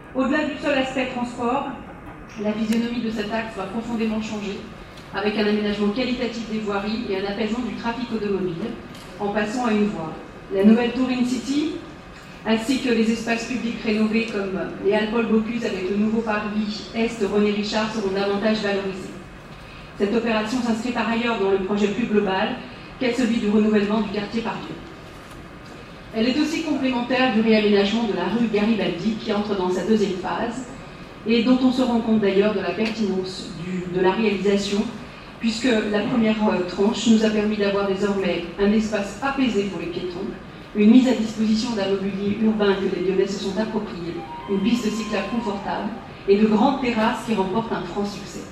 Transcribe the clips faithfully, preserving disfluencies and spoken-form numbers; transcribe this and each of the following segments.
Au-delà du seul aspect transport, la physionomie de cet axe va profondément changer, avec un aménagement qualitatif des voiries et un apaisement du trafic automobile, en passant à une voie. La nouvelle Tour In-City, ainsi que les espaces publics rénovés comme les Halles Paul Bocuse avec le nouveau parvis Est René Richard seront davantage valorisés. Cette opération s'inscrit par ailleurs dans le projet plus global qu'est celui du renouvellement du quartier Pardieu. Elle est aussi complémentaire du réaménagement de la rue Garibaldi qui entre dans sa deuxième phase et dont on se rend compte d'ailleurs de la pertinence du, de la réalisation puisque la première tranche nous a permis d'avoir désormais un espace apaisé pour les piétons, une mise à disposition d'un mobilier urbain que les Lyonnais se sont appropriés, une piste cyclable confortable et de grandes terrasses qui remportent un franc succès.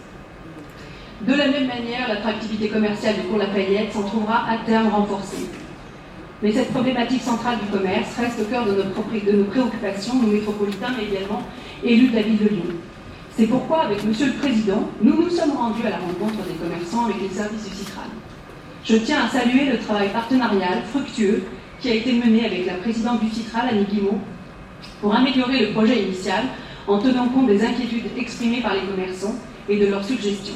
De la même manière, l'attractivité commerciale du Cours Lafayette s'en trouvera à terme renforcée. Mais cette problématique centrale du commerce reste au cœur de, notre, de nos préoccupations, nous métropolitains, mais également élus de la ville de Lyon. C'est pourquoi, avec Monsieur le Président, nous nous sommes rendus à la rencontre des commerçants avec les services du Citral. Je tiens à saluer le travail partenarial fructueux qui a été mené avec la présidente du Citral, Annie Guimau, pour améliorer le projet initial en tenant compte des inquiétudes exprimées par les commerçants et de leurs suggestions.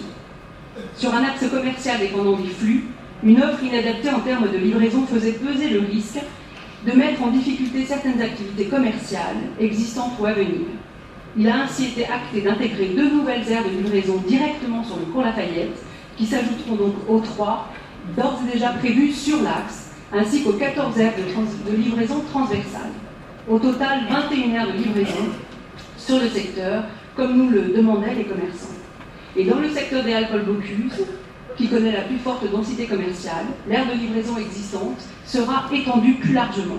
Sur un axe commercial dépendant des flux, une offre inadaptée en termes de livraison faisait peser le risque de mettre en difficulté certaines activités commerciales existantes ou à venir. Il a ainsi été acté d'intégrer deux nouvelles aires de livraison directement sur le Cours Lafayette, qui s'ajouteront donc aux trois d'ores et déjà prévues sur l'axe, ainsi qu'aux quatorze aires de, trans- de livraison transversale. Au total, vingt et une aires de livraison sur le secteur, comme nous le demandaient les commerçants. Et dans le secteur des Halles Paul Bocuse, qui connaît la plus forte densité commerciale, l'aire de livraison existante sera étendue plus largement.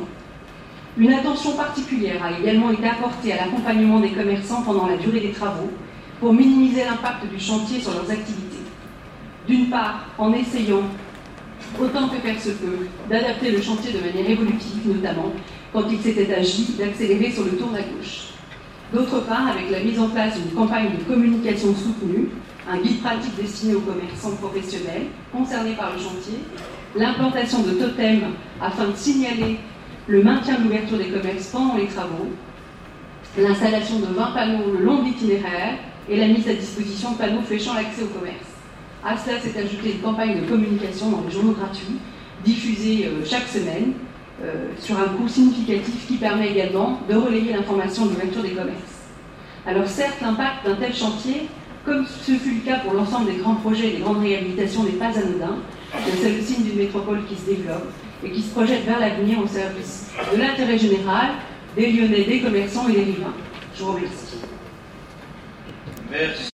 Une attention particulière a également été apportée à l'accompagnement des commerçants pendant la durée des travaux pour minimiser l'impact du chantier sur leurs activités. D'une part, en essayant, autant que faire se peut, d'adapter le chantier de manière évolutive, notamment quand il s'était agi d'accélérer sur le tour à gauche. D'autre part, avec la mise en place d'une campagne de communication soutenue, un guide pratique destiné aux commerçants professionnels concernés par le chantier, l'implantation de totems afin de signaler le maintien de l'ouverture des commerces pendant les travaux, l'installation de vingt panneaux le long de l'itinéraire et la mise à disposition de panneaux fléchant l'accès au commerce. À cela s'est ajoutée une campagne de communication dans les journaux gratuits, diffusée euh, chaque semaine, euh, sur un coût significatif qui permet également de relayer l'information de l'ouverture des commerces. Alors certes, l'impact d'un tel chantier, comme ce fut le cas pour l'ensemble des grands projets et des grandes réhabilitations, n'est pas anodin. C'est le signe d'une métropole qui se développe et qui se projette vers l'avenir au service de l'intérêt général, des Lyonnais, des commerçants et des riverains. Je vous remercie. Merci.